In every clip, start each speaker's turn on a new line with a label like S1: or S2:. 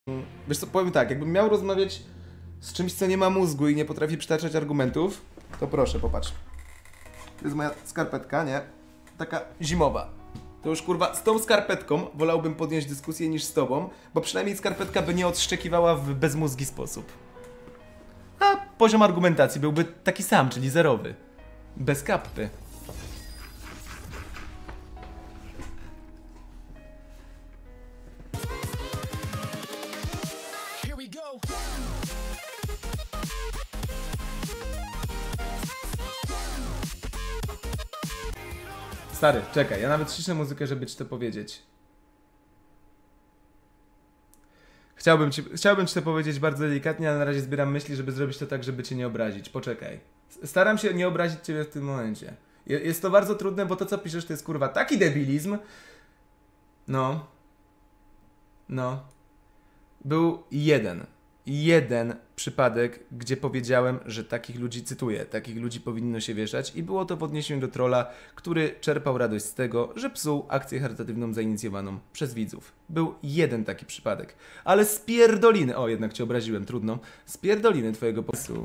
S1: Wiesz co, powiem tak, jakbym miał rozmawiać z czymś, co nie ma mózgu i nie potrafi przytaczać argumentów, to proszę, popatrz. To jest moja skarpetka, nie? Taka zimowa. To już kurwa, z tą skarpetką wolałbym podjąć dyskusję niż z tobą, bo przynajmniej skarpetka by nie odszczekiwała w bezmózgi sposób. A poziom argumentacji byłby taki sam, czyli zerowy. Bez kappy. Stary, czekaj, ja nawet ciszę muzykę, żeby ci to powiedzieć. Chciałbym ci to powiedzieć bardzo delikatnie, ale na razie zbieram myśli, żeby zrobić to tak, żeby cię nie obrazić. Poczekaj. Staram się nie obrazić ciebie w tym momencie. Jest to bardzo trudne, bo to co piszesz to jest kurwa taki debilizm. No. Był jeden przypadek, gdzie powiedziałem, że takich ludzi, cytuję, takich ludzi powinno się wieszać i było to w odniesieniu do trolla, który czerpał radość z tego, że psuł akcję charytatywną zainicjowaną przez widzów. Był jeden taki przypadek. Ale spierdoliny, o jednak cię obraziłem, trudno, spierdoliny twojego pomysłu.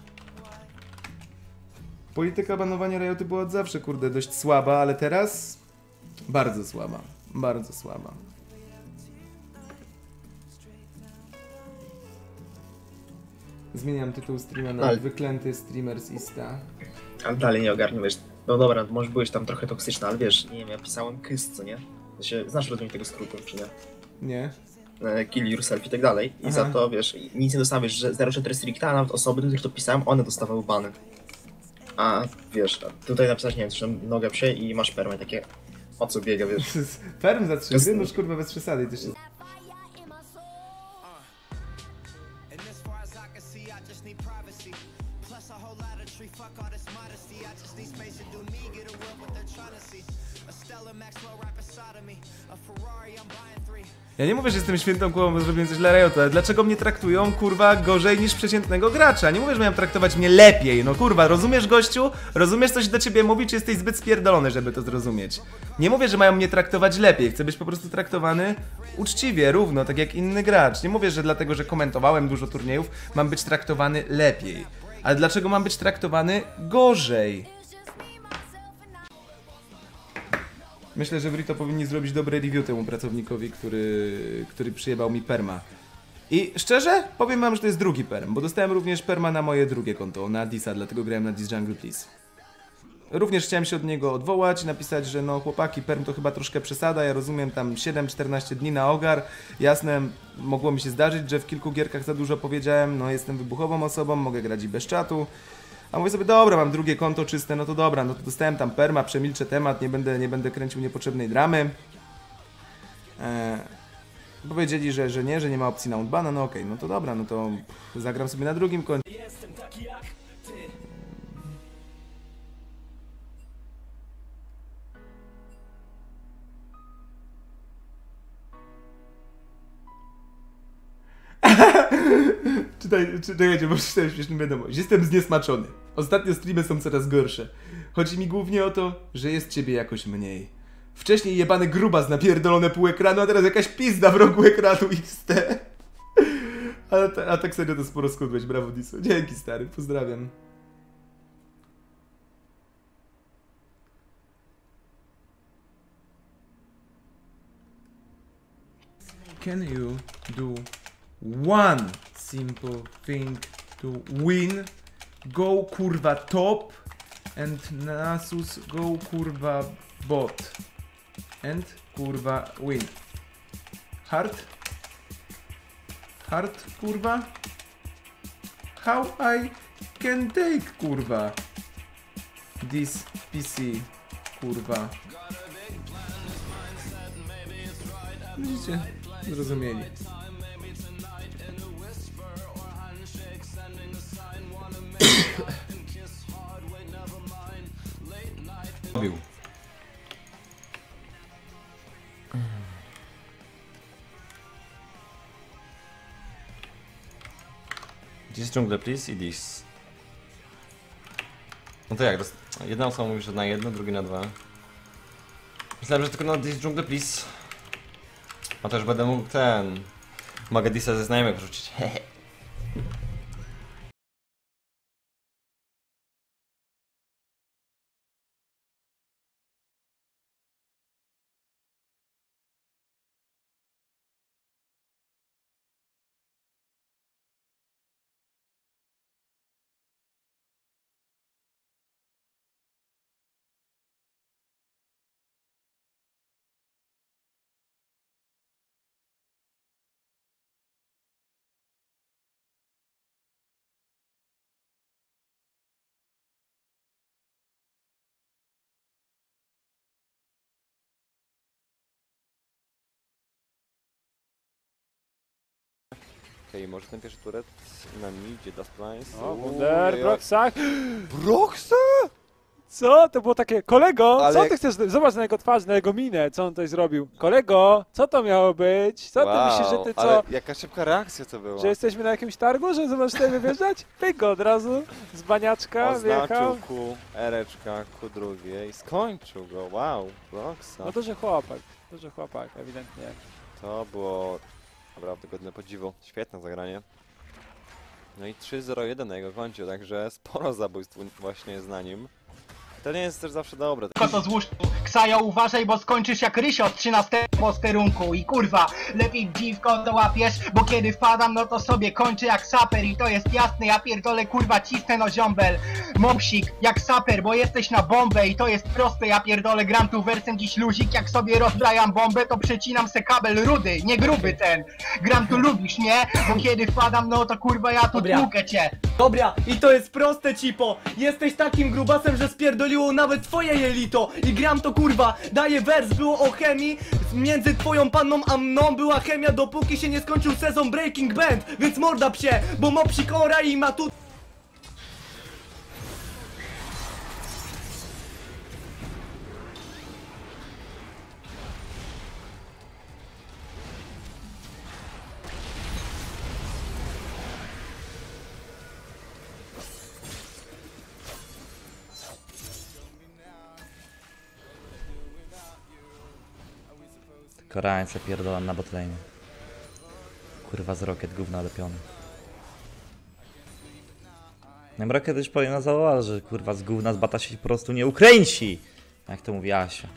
S1: Polityka banowania Riotu była od zawsze, kurde, dość słaba, ale teraz bardzo słaba, bardzo słaba. Zmieniam tytuł streama na wyklęty streamer z Ista.
S2: Ale dalej nie ogarnę, wiesz. No dobra, może byłeś tam trochę toksyczny, ale wiesz, nie wiem, ja pisałem KYS, co nie? Znasz rozumieć tego skrótu, czy nie?
S1: Nie.
S2: Kill yourself i tak dalej. I za to, wiesz, nic nie dostałem, wiesz, że 0,4 stricta, a nawet osoby, do których to pisałem, one dostawały bany. A wiesz, tutaj napisałeś, nie wiem, że nogę psie i masz permę, takie o co biega, wiesz.
S1: Perm za 3 gry? No kurwa, bez przesady. To się... Ja nie mówię, że jestem świętą głową, bo zrobiłem coś dla Riota, ale dlaczego mnie traktują, kurwa, gorzej niż przeciętnego gracza? Nie mówię, że mają traktować mnie lepiej, no kurwa, rozumiesz gościu? Rozumiesz, co się do ciebie mówi, czy jesteś zbyt spierdolony, żeby to zrozumieć? Nie mówię, że mają mnie traktować lepiej, chcę być po prostu traktowany uczciwie, równo, tak jak inny gracz. Nie mówię, że dlatego, że komentowałem dużo turniejów, mam być traktowany lepiej. Ale dlaczego mam być traktowany gorzej? Myślę, że w Rito powinni zrobić dobre review temu pracownikowi, który przyjebał mi perma. I szczerze, powiem wam, że to jest drugi perm, bo dostałem również perma na moje drugie konto, na Disa, dlatego grałem na Dis Jungle Please. Również chciałem się od niego odwołać, napisać, że no chłopaki, perm to chyba troszkę przesada, ja rozumiem tam 7-14 dni na ogar, jasne, mogło mi się zdarzyć, że w kilku gierkach za dużo powiedziałem, no jestem wybuchową osobą, mogę grać i bez czatu. A mówię sobie, dobra, mam drugie konto czyste, no to dobra, no to dostałem tam perma, przemilczę temat, nie będę kręcił niepotrzebnej dramy. Powiedzieli, że nie ma opcji na unbana, no okej, no to dobra, no to zagram sobie na drugim koncie. Czytajcie, bo przeczytałem śmieszną wiadomość. Jestem zniesmaczony. Ostatnio streamy są coraz gorsze. Chodzi mi głównie o to, że jest ciebie jakoś mniej. Wcześniej jebany grubas napierdolone pół ekranu, a teraz jakaś pizda w rogu ekranu XT. A tak serio to sporo skudłeś, brawo Diso. Dzięki stary, pozdrawiam. Can you do one simple thing to win? Go kurwa top and Nasus go kurwa bot and kurwa win. Hard kurwa? How I can take kurwa this PC kurwa? Widzicie? Zrozumieli.
S3: Dis Jungle Please i Dis. No to jak? Jedna osoba mówi, że na jedno, drugi na dwa. Myślałem, że tylko na Dis Jungle Please. A też będę mógł ten... Mogę Disa ze znajomych wrzucić. Okej, może ten pierwszy turet na midzie, Dust Lines.
S4: O, Wunder, Broxach.
S3: Broxa?
S4: Co? To było takie, kolego,
S3: Ale
S4: co
S3: jak-
S4: ty chcesz, zobacz na jego twarz, na jego minę, co on tutaj zrobił. Kolego, co to miało być? Co ty myślisz, że ty co?
S3: Ale jaka szybka reakcja to była.
S4: Że jesteśmy na jakimś targu, że zobacz tutaj wyjeżdżać? Pyk go od razu, z baniaczka wjechał.
S3: Oznaczył Q, Ereczka, Q drugie i skończył go, wow, Broxa.
S4: No duży chłopak, ewidentnie.
S3: To było naprawdę godne podziwu, świetne zagranie. No i 3-0-1 na jego koncie, także sporo zabójstw właśnie jest na nim. To nie jest też zawsze dobre.
S5: Tylko to złóż, Ksajo, uważaj, bo skończysz jak Rysio z 13 posterunku i kurwa, lepiej dziwko dołapiesz, bo kiedy wpadam, no to sobie kończę jak saper i to jest jasne, ja pierdolę kurwa cisnę no ziombel. Mopsik, jak saper, bo jesteś na bombę i to jest proste, ja pierdolę gram tu wersem dziś luzik, jak sobie rozbrajam bombę, to przecinam se kabel rudy, nie gruby ten. Gram tu lubisz mnie, bo kiedy wpadam, no to kurwa ja tu
S6: Dobra.
S5: tłukę cię.
S6: Dobra, i to jest proste, cipo. Jesteś takim grubasem, że spierdoliło nawet twoje jelito. I gram to kurwa, daję wers, było o chemii. Między twoją panną a mną była chemia, dopóki się nie skończył sezon Breaking Band. Więc morda psie, bo mopsik ora i ma tu...
S7: Koreańce pierdolam na botlane. Kurwa z Rocket gówno lepiony. Rocket już powinien zawołać, że kurwa z gówna z bata się po prostu nie ukręci. Jak to mówi Asia.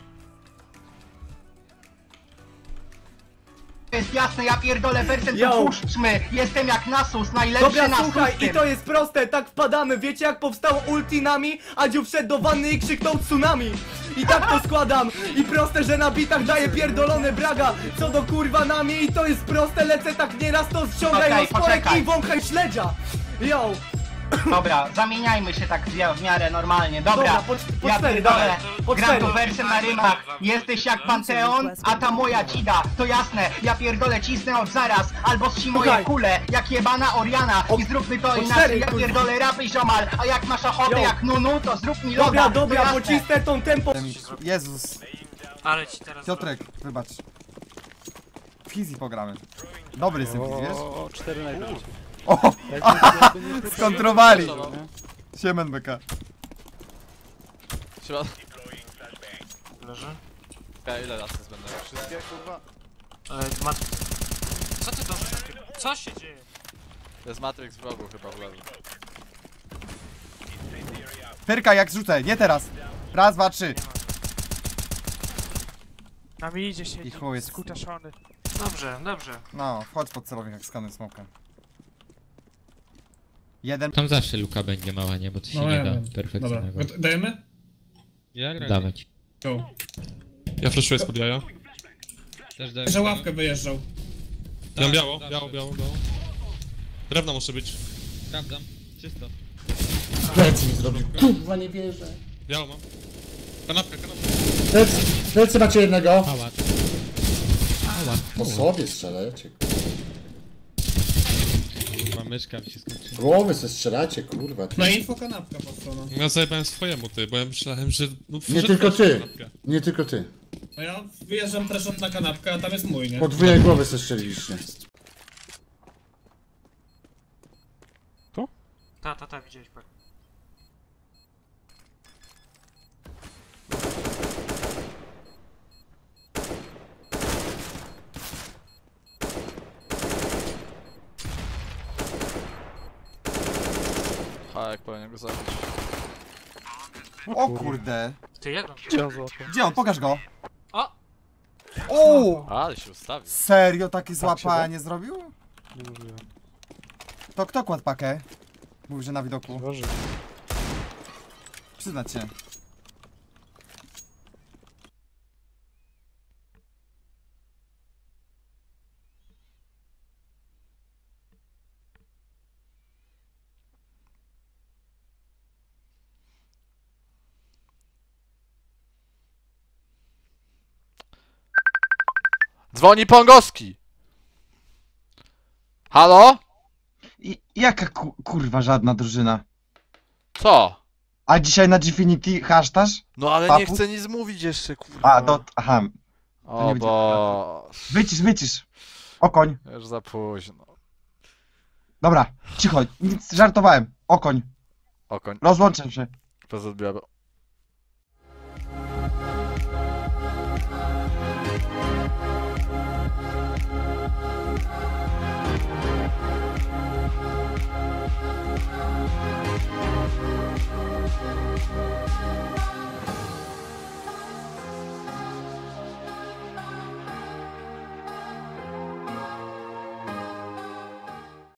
S5: To jest jasne, ja pierdolę wersem
S6: Yo.
S5: tu puszczmy, jestem jak Nasus, najlepszy
S6: Dobra,
S5: na
S6: słuchaj,
S5: szóstym.
S6: i to jest proste, tak wpadamy. Wiecie jak powstało ulti nami? Adziu wszedł do wanny i krzyknął tsunami. I tak to składam. I proste, że na bitach daje pierdolone braga. Co do kurwa nami i to jest proste, lecę tak nieraz to ściągaj
S5: Okej,
S6: rozporek
S5: poczekaj.
S6: i wąchaj śledzia. Yo.
S5: Dobra, zamieniajmy się tak w miarę normalnie, dobra.
S6: po
S5: Ja
S6: cztery,
S5: pierdolę,
S6: dawaj, po
S5: gram
S6: cztery.
S5: tu wersem na rymach. Jesteś jak Panteon, a ta moja dzida. To jasne, ja pierdolę cisnę od zaraz. Albo zsi moje
S6: Słuchaj.
S5: kule, jak jebana Oriana. I zróbmy to
S6: po
S5: inaczej,
S6: cztery,
S5: ja
S6: kurwa.
S5: pierdolę rapy ziomal. A jak masz ochotę,
S6: Yo.
S5: jak Nunu, to zrób mi loda.
S6: Dobra,
S5: to
S6: dobra,
S5: jasne.
S6: pocisnę tą tempo.
S8: Jezus,
S9: Ale ci teraz...
S8: Piotrek, wybacz. Fizi pogramy. Dobry jestem Fizi, wiesz?
S4: O, 4 najpierw.
S8: O, skontrowali. Siemen BK.
S9: Leży.
S10: Ile lat to będą? Wszystkie kurwa?
S9: Co ty do wszystkiego? Co się dzieje?
S10: To jest Matrix w rogu chyba w lewo.
S8: Pyrka jak rzucę, nie teraz. Raz, dwa, trzy.
S9: Na mi idzie się
S8: I chuj jest.
S9: skutaszony. Dobrze, dobrze.
S8: No, wchodź pod celownik jak skaner smokem. Jeden.
S11: Tam zawsze luka będzie mała, nie? Bo to się nie da perfekcyjnego.
S9: Dajemy?
S11: Dawać.
S9: Ja flashuję spod jaja.
S11: Też daj.
S9: Że ławkę wyjeżdżał.
S11: Ja biało. Drewno muszę być. Sprawdzam. Czysto.
S6: Plecy mi zrobił. Kurwa, nie wierzę.
S11: Biało mam. Kanapka.
S6: Plecy macie jednego.
S11: Hałat.
S6: Po sobie strzelacie.
S11: Kurwa, myszka mi się skończyła.
S6: Głowy se strzelacie, kurwa.
S9: Na info kanapka po stroną.
S11: Ja zajebałem swojemu, ty, bo ja myślałem, że... No,
S6: Nie tylko ty. Nie tylko ty.
S9: No ja wyjeżdżam też na kanapkę, a tam jest mój, nie?
S6: Podwójne głowy se strzeliliście.
S9: Ta, widziałeś pak.
S10: jak powinien go zabić.
S8: O kurde.
S9: Ty jak on?
S8: Gdzie on? Pokaż go.
S9: O!
S8: O!
S10: Ale się ustawił.
S8: Serio takie złapanie zrobił? To kto kładł pakę? Mówi, że na widoku. Przyznać się.
S10: Dzwoni Pongowski! Halo?
S8: Jaka kurwa żadna drużyna?
S10: Co?
S8: A dzisiaj na Gfinity hasztaż?
S10: No ale nie
S8: Papu?
S10: chcę nic mówić jeszcze, kurwa.
S8: A, aha.
S10: O
S8: nie
S10: bo...
S8: Wycisz. Okoń.
S10: Już za późno.
S8: Dobra, cicho, nic, żartowałem. Okoń.
S10: Okoń.
S8: Rozłączę się.
S10: Bez odbioru.